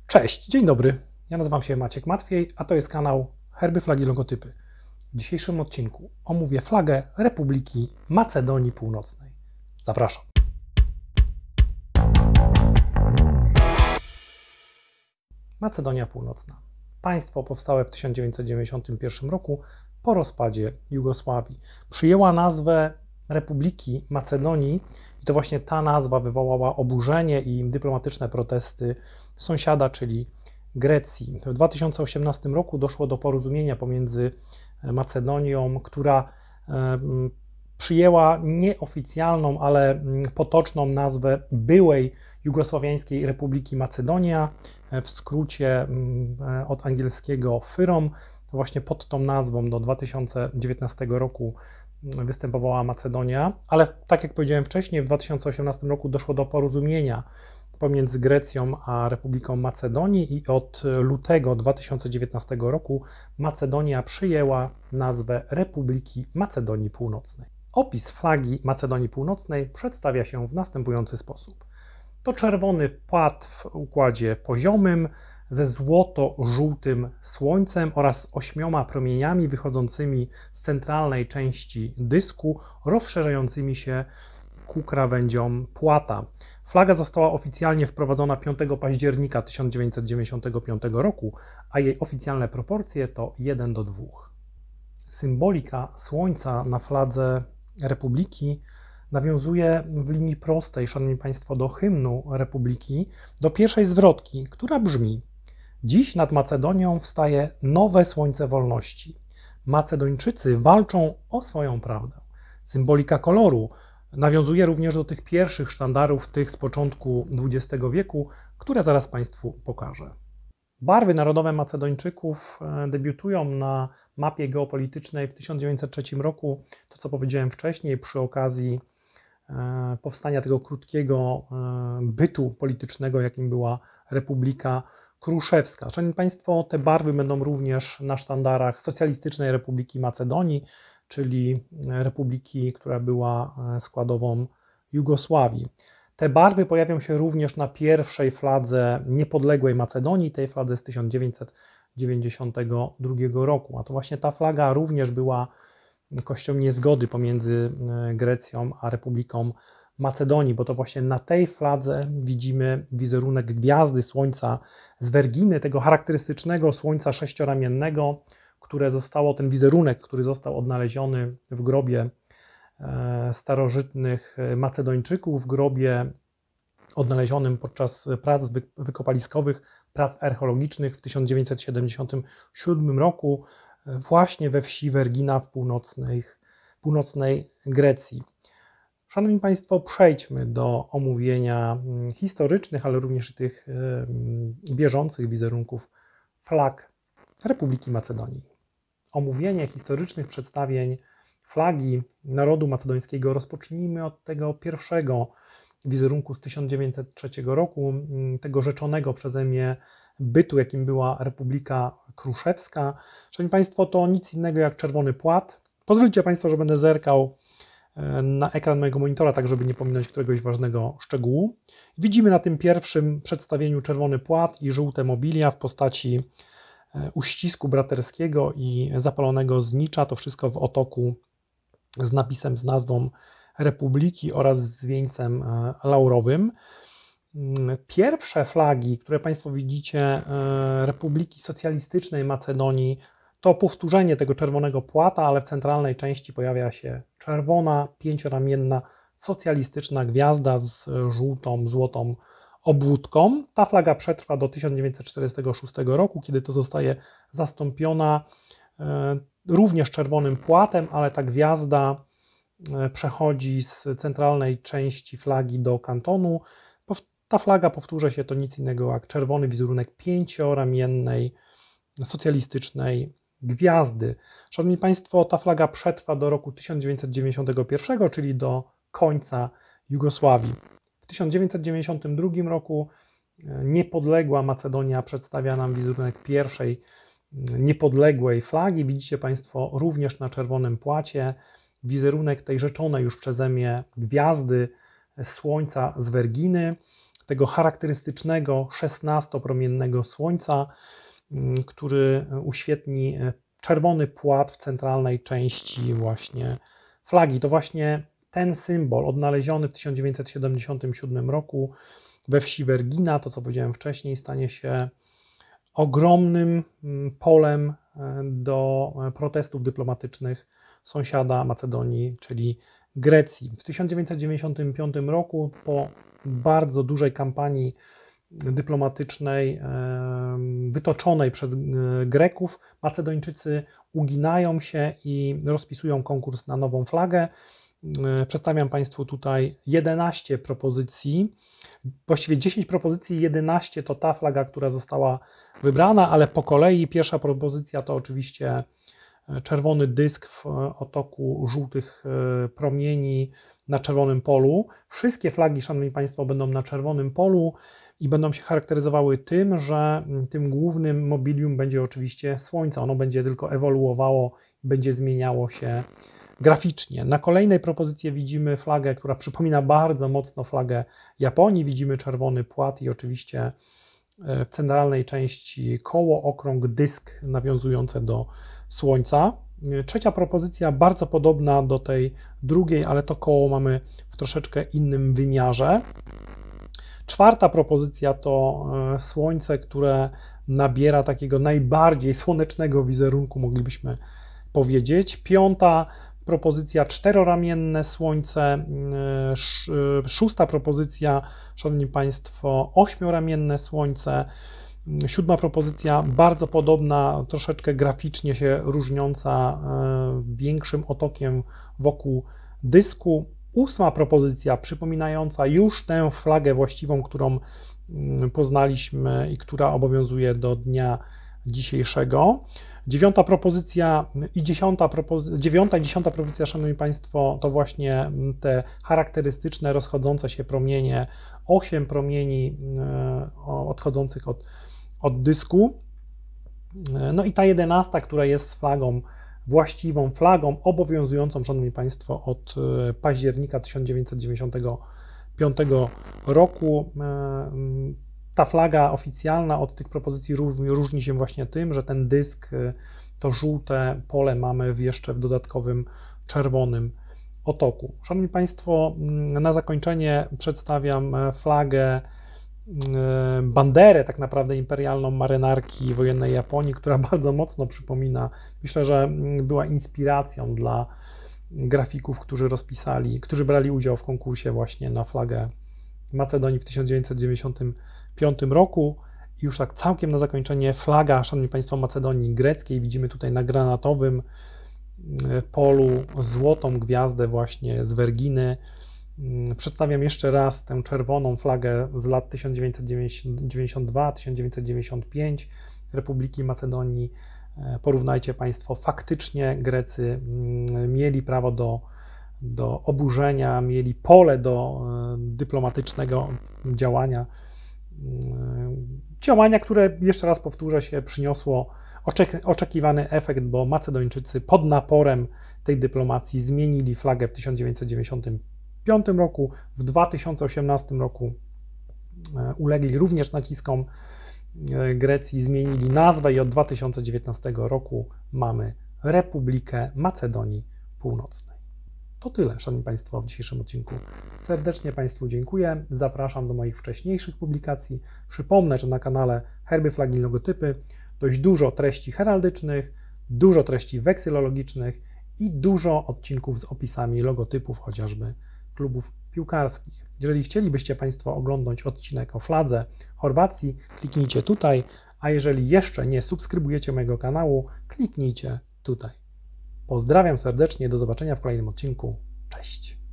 Cześć, dzień dobry. Ja nazywam się Maciek Matwiej, a to jest kanał Herby, Flagi, Logotypy. W dzisiejszym odcinku omówię flagę Republiki Macedonii Północnej. Zapraszam. Macedonia Północna. Państwo powstałe w 1991 roku po rozpadzie Jugosławii. Przyjęła nazwę Republiki Macedonii i to właśnie ta nazwa wywołała oburzenie i dyplomatyczne protesty sąsiada, czyli Grecji. W 2018 roku doszło do porozumienia pomiędzy Macedonią, która przyjęła nieoficjalną, ale potoczną nazwę byłej Jugosłowiańskiej Republiki Macedonia, w skrócie od angielskiego FYROM. Właśnie pod tą nazwą do 2019 roku występowała Macedonia, ale tak jak powiedziałem wcześniej, w 2018 roku doszło do porozumienia pomiędzy Grecją a Republiką Macedonii i od lutego 2019 roku Macedonia przyjęła nazwę Republiki Macedonii Północnej. Opis flagi Macedonii Północnej przedstawia się w następujący sposób. To czerwony płat w układzie poziomym ze złoto-żółtym słońcem oraz 8 promieniami wychodzącymi z centralnej części dysku, rozszerzającymi się ku krawędziom płata. Flaga została oficjalnie wprowadzona 5 października 1995 roku, a jej oficjalne proporcje to 1:2. Symbolika słońca na fladze Republiki nawiązuje w linii prostej, szanowni Państwo, do hymnu Republiki, do pierwszej zwrotki, która brzmi: dziś nad Macedonią wstaje nowe słońce wolności. Macedończycy walczą o swoją prawdę. Symbolika koloru nawiązuje również do tych pierwszych sztandarów, tych z początku XX wieku, które zaraz Państwu pokażę. Barwy narodowe Macedończyków debiutują na mapie geopolitycznej w 1903 roku, to co powiedziałem wcześniej, przy okazji powstania tego krótkiego bytu politycznego, jakim była Republika Kruszewska. Szanowni Państwo, te barwy będą również na sztandarach Socjalistycznej Republiki Macedonii, czyli republiki, która była składową Jugosławii. Te barwy pojawią się również na pierwszej fladze niepodległej Macedonii, tej fladze z 1992 roku. A to właśnie ta flaga również była kością niezgody pomiędzy Grecją a Republiką Macedonii, bo to właśnie na tej fladze widzimy wizerunek gwiazdy słońca z Werginy, tego charakterystycznego słońca sześcioramiennego, ten wizerunek, który został odnaleziony w grobie starożytnych Macedończyków, w grobie odnalezionym podczas prac wykopaliskowych, prac archeologicznych w 1977 roku, właśnie we wsi Wergina w północnej Grecji. Szanowni Państwo, przejdźmy do omówienia historycznych, ale również tych bieżących wizerunków flag Republiki Macedonii. Omówienie historycznych przedstawień flagi narodu macedońskiego rozpocznijmy od tego pierwszego wizerunku z 1903 roku, tego rzeczonego przeze mnie bytu, jakim była Republika Kruszewska. Szanowni Państwo, to nic innego jak czerwony płat. Pozwólcie Państwo, że będę zerkał na ekran mojego monitora, tak żeby nie pominąć któregoś ważnego szczegółu. Widzimy na tym pierwszym przedstawieniu czerwony płat i żółte mobilia w postaci uścisku braterskiego i zapalonego znicza, to wszystko w otoku z napisem, z nazwą Republiki oraz z wieńcem laurowym. Pierwsze flagi, które Państwo widzicie, Republiki Socjalistycznej Macedonii, to powtórzenie tego czerwonego płata, ale w centralnej części pojawia się czerwona, pięcioramienna, socjalistyczna gwiazda z żółtą, złotą obwódką. Ta flaga przetrwa do 1946 roku, kiedy to zostaje zastąpiona również czerwonym płatem, ale ta gwiazda przechodzi z centralnej części flagi do kantonu. Ta flaga, powtórzę się, to nic innego jak czerwony wizerunek pięcioramiennej, socjalistycznej gwiazdy. Szanowni Państwo, ta flaga przetrwa do roku 1991, czyli do końca Jugosławii. W 1992 roku niepodległa Macedonia przedstawia nam wizerunek pierwszej niepodległej flagi. Widzicie Państwo również na czerwonym płacie wizerunek tej rzeczonej już przeze mnie gwiazdy słońca z Werginy. tego charakterystycznego 16-promiennego słońca, który uświetni czerwony płat w centralnej części właśnie flagi. To właśnie ten symbol odnaleziony w 1977 roku we wsi Vergina, to co powiedziałem wcześniej, stanie się ogromnym polem do protestów dyplomatycznych sąsiada Macedonii, czyli Grecji. W 1995 roku po bardzo dużej kampanii dyplomatycznej wytoczonej przez Greków, Macedończycy uginają się i rozpisują konkurs na nową flagę. Przedstawiam Państwu tutaj 11 propozycji, właściwie 10 propozycji, 11 to ta flaga, która została wybrana, ale po kolei. Pierwsza propozycja to oczywiście czerwony dysk w otoku żółtych promieni na czerwonym polu. Wszystkie flagi, Szanowni Państwo, będą na czerwonym polu i będą się charakteryzowały tym, że tym głównym mobilium będzie oczywiście Słońce. Ono będzie tylko ewoluowało, będzie zmieniało się graficznie. Na kolejnej propozycji widzimy flagę, która przypomina bardzo mocno flagę Japonii. Widzimy czerwony płat i oczywiście w centralnej części koło, okrąg, dysk nawiązujące do Słońca. Trzecia propozycja bardzo podobna do tej drugiej, ale to koło mamy w troszeczkę innym wymiarze. Czwarta propozycja to Słońce, które nabiera takiego najbardziej słonecznego wizerunku, moglibyśmy powiedzieć. Piąta propozycja czteroramienne Słońce. Szósta propozycja, Szanowni Państwo, ośmioramienne Słońce. Siódma propozycja bardzo podobna, troszeczkę graficznie się różniąca większym otokiem wokół dysku. Ósma propozycja przypominająca już tę flagę właściwą, którą poznaliśmy i która obowiązuje do dnia dzisiejszego. Dziewiąta propozycja i dziewiąta i dziesiąta propozycja, Szanowni Państwo, to właśnie te charakterystyczne rozchodzące się promienie, 8 promieni odchodzących od dysku. No i ta 11, która jest flagą właściwą, flagą obowiązującą, Szanowni Państwo, od października 1995 roku. Ta flaga oficjalna od tych propozycji różni się właśnie tym, że ten dysk, to żółte pole mamy jeszcze w dodatkowym czerwonym otoku. Szanowni Państwo, na zakończenie przedstawiam flagę, banderę tak naprawdę imperialną marynarki wojennej Japonii, która bardzo mocno przypomina, myślę, że była inspiracją dla grafików, którzy brali udział w konkursie właśnie na flagę Macedonii w 1995 roku. I już tak całkiem na zakończenie flaga, Szanowni Państwo, Macedonii greckiej. Widzimy tutaj na granatowym polu złotą gwiazdę właśnie z Verginy. Przedstawiam jeszcze raz tę czerwoną flagę z lat 1992-1995 Republiki Macedonii. Porównajcie Państwo, faktycznie Grecy mieli prawo do oburzenia, mieli pole do dyplomatycznego działania, które, jeszcze raz powtórzę się, przyniosło oczekiwany efekt, bo Macedończycy pod naporem tej dyplomacji zmienili flagę w 1995 roku, w 2018 roku ulegli również naciskom Grecji, zmienili nazwę i od 2019 roku mamy Republikę Macedonii Północnej. To tyle, Szanowni Państwo, w dzisiejszym odcinku. Serdecznie Państwu dziękuję. Zapraszam do moich wcześniejszych publikacji. Przypomnę, że na kanale Herby, Flagi i Logotypy dość dużo treści heraldycznych, dużo treści weksylologicznych i dużo odcinków z opisami logotypów, chociażby klubów piłkarskich. Jeżeli chcielibyście Państwo oglądać odcinek o fladze Chorwacji, kliknijcie tutaj, a jeżeli jeszcze nie subskrybujecie mojego kanału, kliknijcie tutaj. Pozdrawiam serdecznie, do zobaczenia w kolejnym odcinku. Cześć!